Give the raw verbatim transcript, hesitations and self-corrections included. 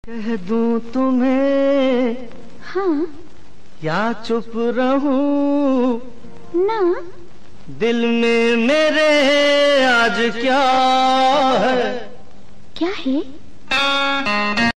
कह दूं तुम्हें हाँ या चुप रहूं ना, दिल में मेरे आज क्या है क्या है?